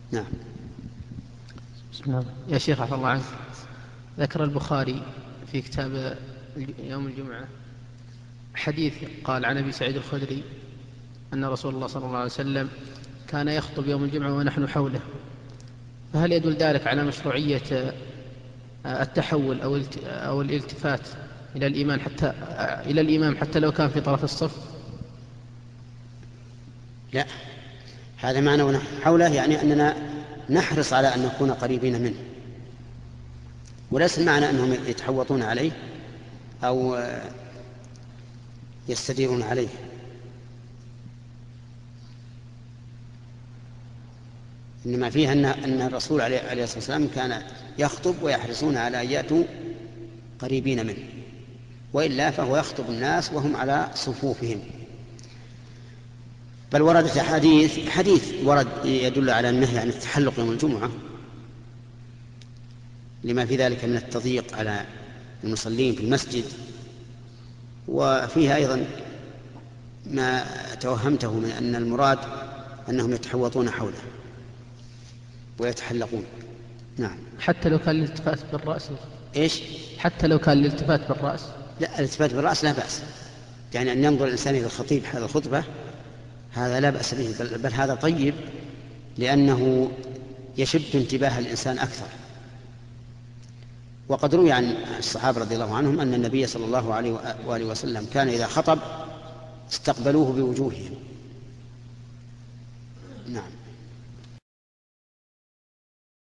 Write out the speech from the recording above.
نعم. بسم الله. يا شيخ عفى الله عنك، ذكر البخاري في كتاب يوم الجمعة حديث قال عن أبي سعيد الخدري أن رسول الله صلى الله عليه وسلم كان يخطب يوم الجمعة ونحن حوله، فهل يدل ذلك على مشروعية التحول أو الالتفات إلى الإمام حتى لو كان في طرف الصف؟ لا، هذا معنى ونحن حوله يعني أننا نحرص على أن نكون قريبين منه، وليس المعنى أنهم يتحوطون عليه أو يستديرون عليه. إنما فيها أن الرسول عليه الصلاة والسلام كان يخطب ويحرصون على أن يأتوا قريبين منه، وإلا فهو يخطب الناس وهم على صفوفهم. بل وردت حديث ورد يدل على النهي عن التحلق يوم الجمعة لما في ذلك من التضييق على المصلين في المسجد، وفيها أيضا ما توهمته من أن المراد أنهم يتحوطون حوله ويتحلقون. نعم. حتى لو كان الالتفات بالرأس؟ إيش؟ حتى لو كان الالتفات بالرأس؟ لا، الالتفات بالرأس لا بأس، يعني أن ينظر الإنسان إلى الخطيب هذا الخطبة هذا لا بأس به، بل هذا طيب، لأنه يشد انتباه الإنسان أكثر. وقد روي عن الصحابة رضي الله عنهم أن النبي صلى الله عليه وآله وسلم كان إذا خطب استقبلوه بوجوههم. نعم.